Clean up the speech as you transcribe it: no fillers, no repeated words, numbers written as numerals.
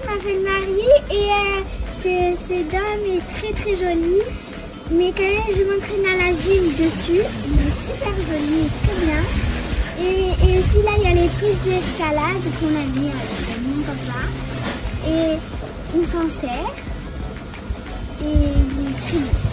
je m'appelle Marie et ce dôme est très très joli. Mais quand même, je m'entraîne à la gym dessus. Il est super joli et très bien. Et aussi là, il y a les prises d'escalade qu'on a mis avec mon papa. Et on s'en sert. Et il est très bien.